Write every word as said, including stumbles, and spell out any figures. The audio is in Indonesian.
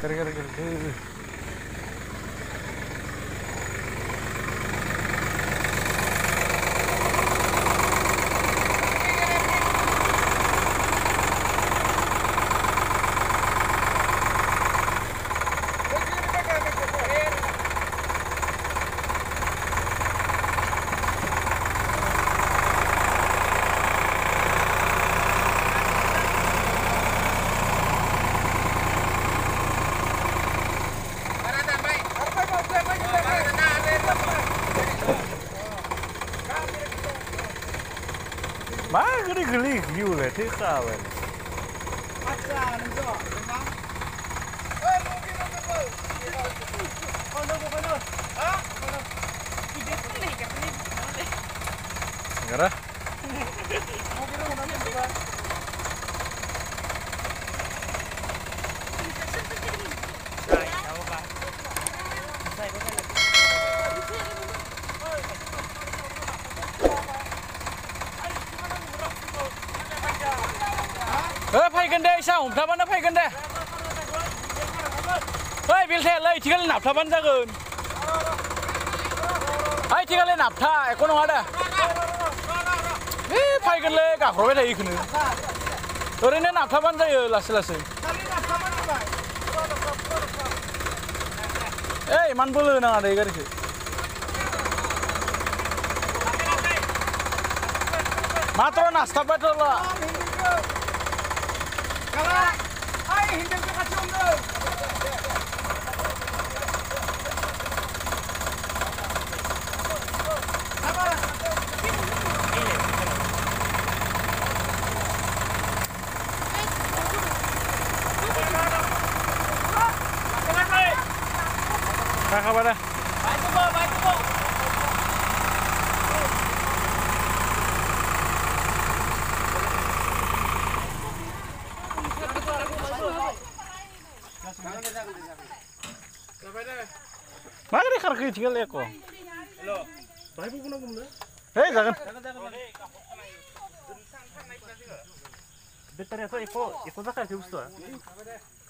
Ker ker ker. Má geli geli view le thế sao vậy? Ngara? Ơ faygan deh sao हमथाबानो faygan deh ओइ बिलथेल ओइ थिगाले नाबथाबानो जागोन ओइ थिगाले नाबथा एख' नङा दे ए fayगोनलै गाख्रबाय थायो इखोनो ओरैनो नाबथाबानो जायो लासै लासै ए इमान बोलो होनाङा दे गारिखो मात्र नास्ताबबाय थाला Kalah, ayo hindar ke kacung dulu. Apa? Nah, kabar dah. Baik tu, baik tu. Mana dia karena tinggal ya kok? Halo, baik pun aku mulai. Hei jangan. Betul ya so, iko iko tak ada justru.